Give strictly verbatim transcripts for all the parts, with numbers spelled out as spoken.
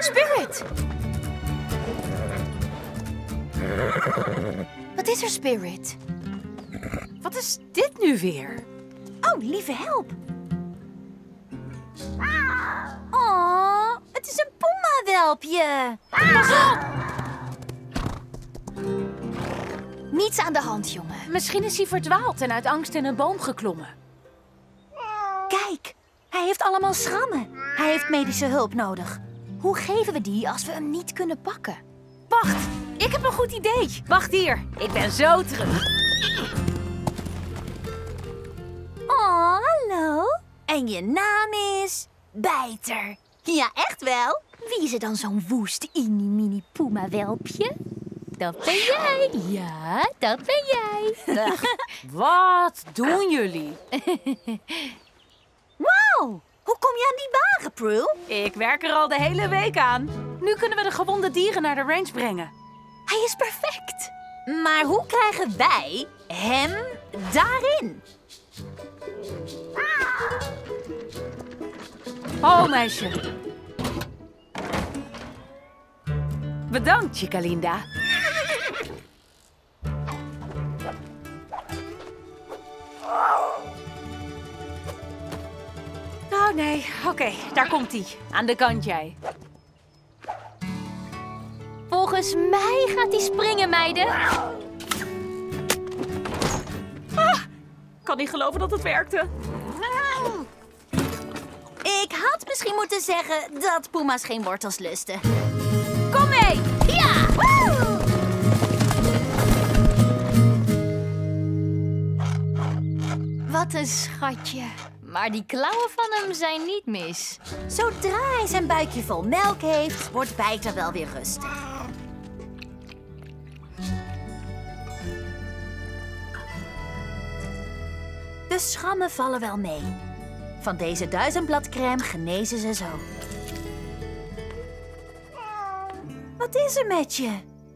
Spirit! Wat is er, Spirit? Wat is dit nu weer? Oh, lieve help. Oh, het is een puma-welpje. Pas op! Niets aan de hand, jongen. Misschien is hij verdwaald en uit angst in een boom geklommen. Kijk, hij heeft allemaal schrammen. Hij heeft medische hulp nodig. Hoe geven we die als we hem niet kunnen pakken? Wacht, ik heb een goed idee. Wacht hier, ik ben zo terug. Oh, hallo. En je naam is Bijter. Ja, echt wel. Wie is er dan zo'n woest mini puma-welpje? Dat ben jij. Ja, dat ben jij. Wat doen jullie? Wauw, hoe kom je aan die wagen, Prue? Ik werk er al de hele week aan. Nu kunnen we de gewonde dieren naar de range brengen. Hij is perfect. Maar hoe krijgen wij hem daarin? Oh, meisje. Bedankt, Chikalinda. Oh nee, oké, okay, daar komt hij. Aan de kant jij. Volgens mij gaat hij springen, meiden. Ah, kan niet geloven dat het werkte. Ik had misschien moeten zeggen dat puma's geen wortels lusten. Kom mee! Ja! Woe! Wat een schatje. Maar die klauwen van hem zijn niet mis. Zodra hij zijn buikje vol melk heeft, wordt Bijter wel weer rustig. De schrammen vallen wel mee. Van deze duizendbladcrème genezen ze zo. Wat is er met je?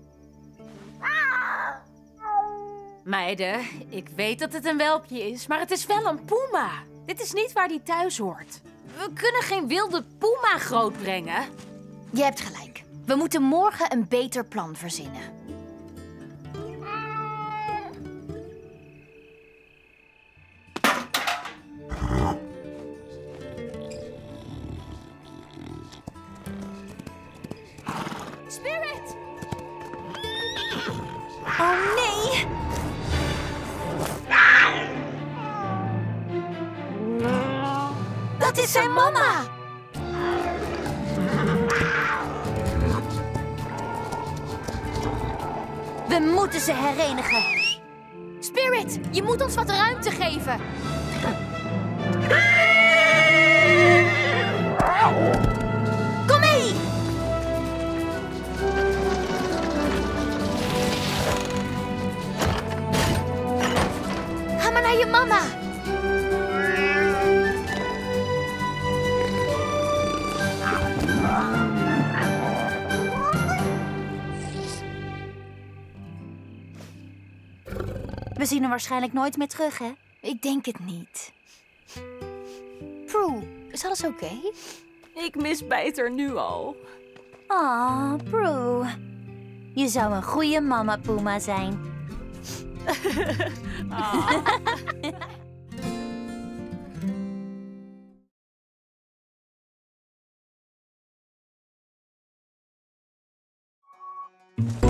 Meiden, ik weet dat het een welpje is, maar het is wel een puma. Dit is niet waar die thuis hoort. We kunnen geen wilde puma grootbrengen. Je hebt gelijk. We moeten morgen een beter plan verzinnen. Spirit! Oh nee! Dat is zijn mama! We moeten ze herenigen. Spirit, je moet ons wat ruimte geven. Kom mee! Ga maar naar je mama. We zien hem waarschijnlijk nooit meer terug, hè? Ik denk het niet. Prue, is alles oké? Okay? Ik mis Bijter nu al. Oh, Prue. Je zou een goede mama puma zijn. Oh.